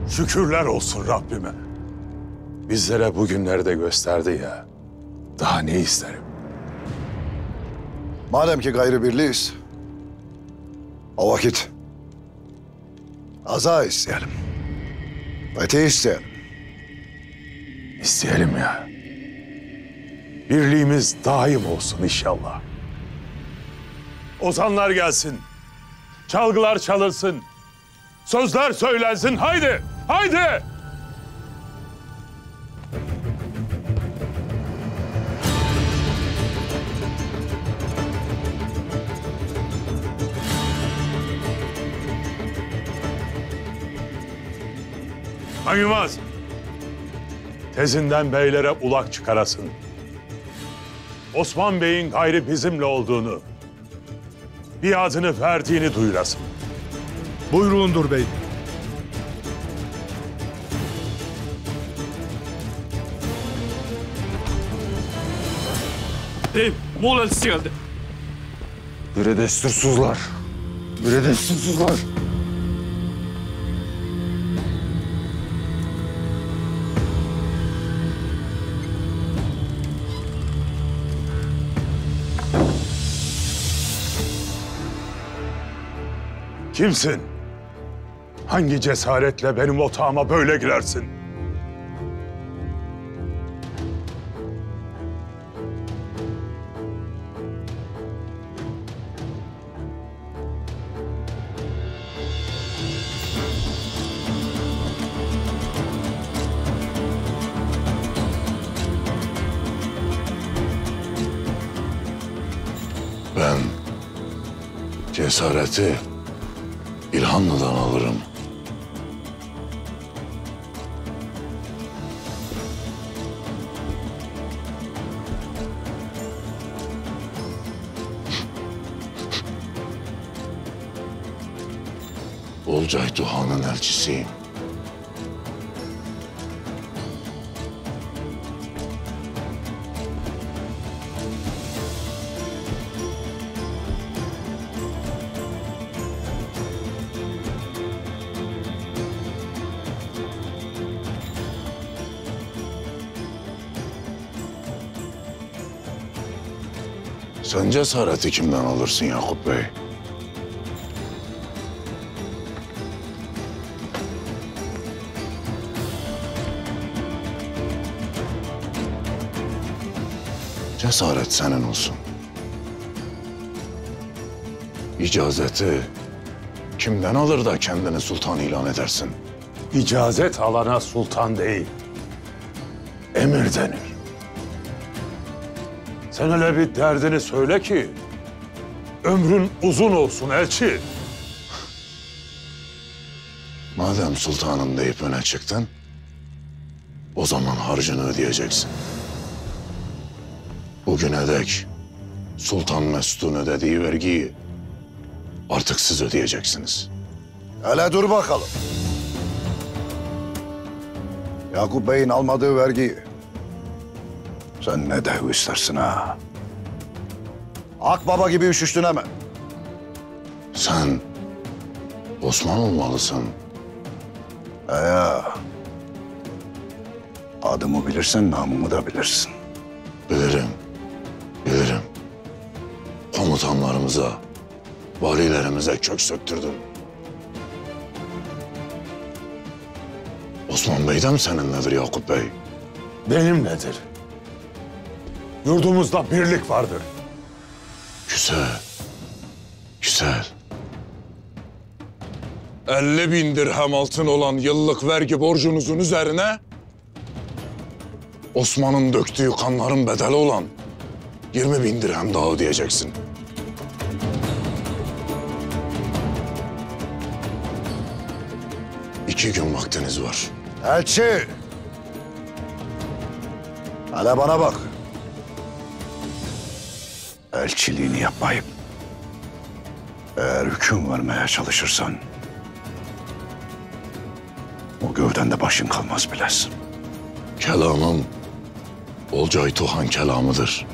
Şükürler olsun Rabbime. Bizlere bugünleri de gösterdi ya. Daha ne isterim? Madem ki gayrı birliyiz, o vakit aza isteyelim. Fethi isteyelim. İsteyelim ya. Birliğimiz daim olsun inşallah. Ozanlar gelsin. Çalgılar çalınsın. Sözler söylensin. Haydi! Haydi! Han Yılmaz, tezinden beylere ulak çıkarasın. Osman Bey'in gayrı bizimle olduğunu, biatını verdiğini duyurasın. Buyruğundur bey. Beyim, Moğol elçisi geldi. Bire destursuzlar. Bire destursuzlar. Kimsin? Hangi cesaretle benim otağıma böyle girersin? Ben cesareti İlhanlı'dan alırım. Olcay Duhan'ın elçisiyim. Sen cesareti kimden alırsın Yakup Bey? Cesaret senin olsun. İcazeti kimden alır da kendini sultan ilan edersin? İcazet alana sultan değil, emir denir. Sen hele bir derdini söyle ki ömrün uzun olsun elçi. Madem sultanım deyip öne çıktın, o zaman harcını ödeyeceksin. Bugüne dek Sultan Mesut'un ödediği vergiyi artık siz ödeyeceksiniz. Hele dur bakalım. Yakup Bey'in almadığı vergiyi sen ne dev istersin ha? Akbaba gibi üşüştün hemen. Sen Osman olmalısın. Ya. Adımı bilirsen namımı da bilirsin. Bilirim, bilirim. Komutanlarımıza, valilerimize kök söktürdün. Osman Bey de mi seninledir Yakup Bey? Benimledir. Yurdumuzda birlik vardır. Güzel, güzel. 50.000 dirhem altın olan yıllık vergi borcunuzun üzerine Osman'ın döktüğü kanların bedeli olan 20.000 dirhem daha ödeyeceksin. İki gün vaktiniz var. Elçi! Hele bana bak. Elçiliğini yapmayıp eğer hüküm vermeye çalışırsan o gövdende başın kalmaz bilesin. Kelamım Olcay Tuhan kelamıdır.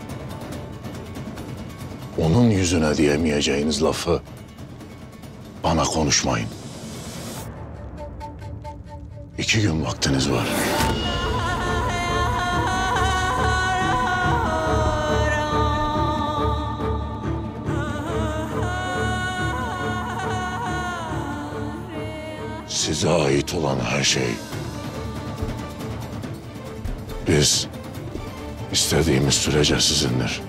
Onun yüzüne diyemeyeceğiniz lafı bana konuşmayın. 2 gün vaktiniz var. Size ait olan her şey, biz istediğimiz sürece sizindir.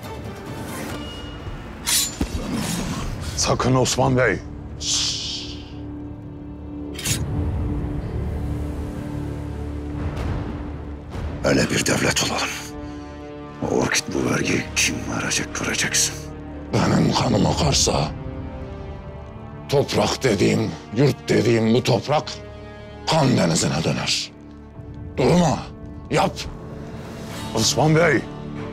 Sakın Osman Bey. Öyle bir devlet olalım. O vakit bu vergiyi kim verecek göreceksin. Benim kanım akarsa, toprak dediğim, yurt dediğim bu toprak kan denizine döner. Durma, yap. Osman Bey.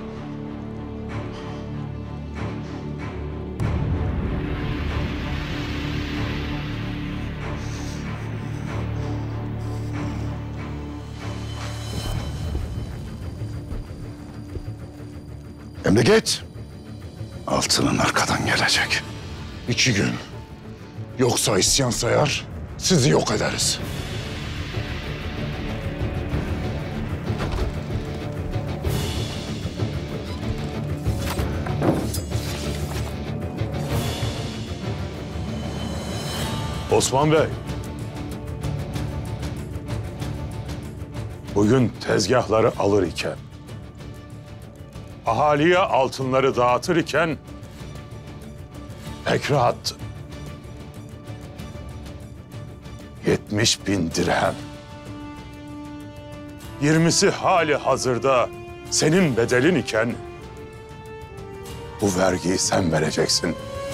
Hem de git. Altının arkadan gelecek. 2 gün. Yoksa isyan sayar, sizi yok ederiz. Osman Bey. Bugün tezgahları alır iken, ahaliye altınları dağıtır iken pek rahattı. 70.000 dirhem. 20'si hali hazırda senin bedelin iken bu vergiyi sen vereceksin.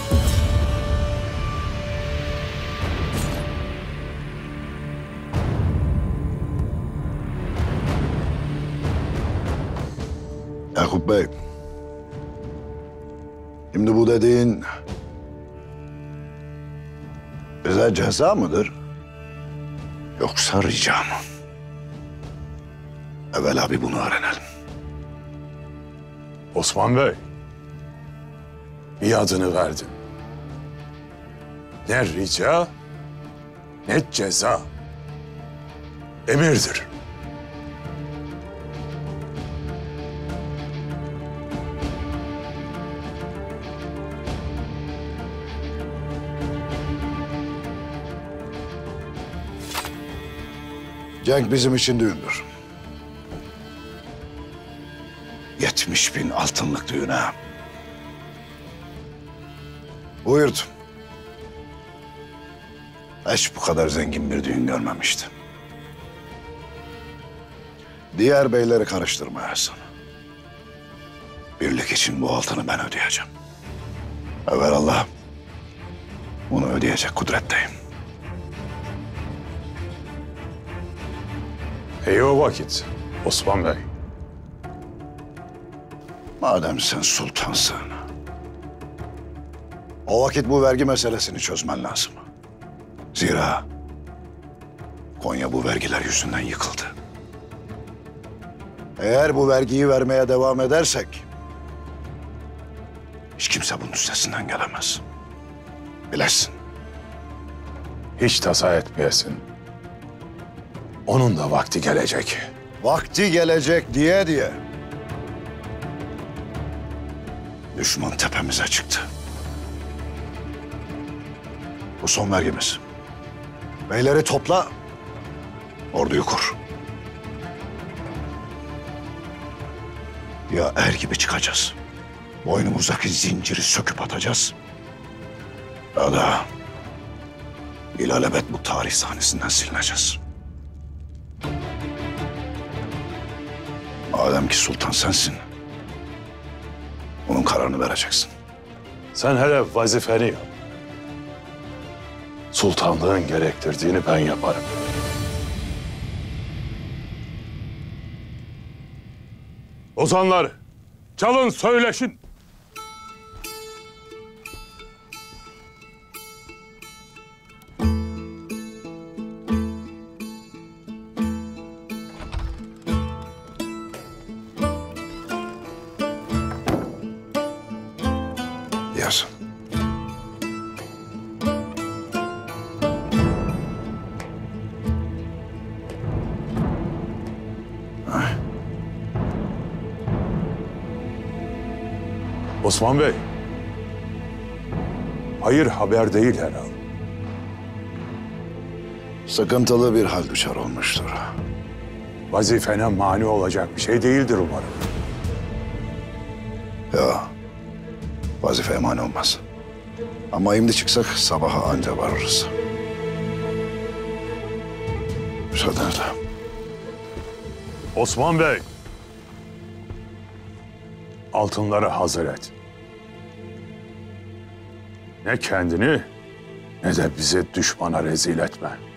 Yakup Bey. Şimdi bu dediğin bize ceza mıdır? Yoksa rica mı? Evvela bir bunu öğrenelim. Osman Bey, bir adını verdin. Ne rica, ne ceza. Emirdir. Cenk bizim için düğündür. 70.000 altınlık düğüne. Buyurdu. Hiç bu kadar zengin bir düğün görmemiştim. Diğer beyleri karıştırmayasın. Birlik için bu altını ben ödeyeceğim. Evelallah bunu ödeyecek kudretteyim. İyi o vakit Osman Bey. Madem sen sultansın, o vakit bu vergi meselesini çözmen lazım. Zira Konya bu vergiler yüzünden yıkıldı. Eğer bu vergiyi vermeye devam edersek, hiç kimse bunun üstesinden gelemez. Bilesin. Hiç tasa etmeyesin. Onun da vakti gelecek. Vakti gelecek diye düşman tepemize çıktı. Bu son vergimiz. Beyleri topla, orduyu kur. Ya er gibi çıkacağız, boynumuzdaki zinciri söküp atacağız, ya da ilelebet bu tarih sahnesinden silineceğiz. Madem ki sultan sensin, onun kararını vereceksin. Sen hele vazifeni yap. Sultanlığın gerektirdiğini ben yaparım. Ozanlar, çalın söyleşin. Yaz. Osman Bey, hayır haber değil herhal. Sıkıntılı bir hal düşer olmuştur. Vazifene mani olacak bir şey değildir umarım. Ya, vazife eman olmaz. Ama şimdi çıksak sabaha anca varırız. Müsaadenizle. Osman Bey, altınları hazır et. Ne kendini ne de bizi düşmana rezil etme.